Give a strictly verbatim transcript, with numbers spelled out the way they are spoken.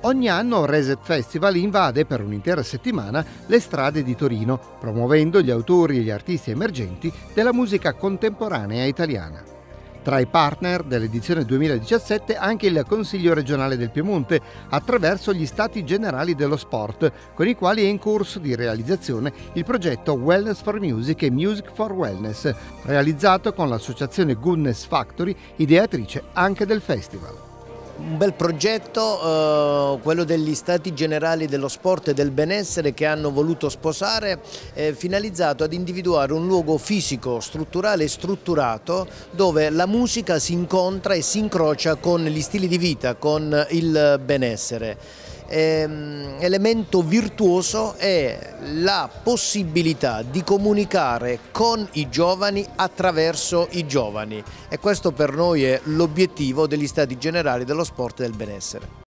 Ogni anno Reset Festival invade per un'intera settimana le strade di Torino, promuovendo gli autori e gli artisti emergenti della musica contemporanea italiana. Tra i partner dell'edizione duemiladiciassette anche il Consiglio regionale del Piemonte, attraverso gli Stati Generali dello Sport, con i quali è in corso di realizzazione il progetto Wellness for Music e Music for Wellness, realizzato con l'associazione Goodness Factory, ideatrice anche del festival. Un bel progetto, eh, quello degli Stati Generali dello Sport e del Benessere, che hanno voluto sposare, eh, finalizzato ad individuare un luogo fisico, strutturale e strutturato dove la musica si incontra e si incrocia con gli stili di vita, con il benessere. Elemento virtuoso è la possibilità di comunicare con i giovani attraverso i giovani, e questo per noi è l'obiettivo degli Stati Generali dello Sport e del Benessere.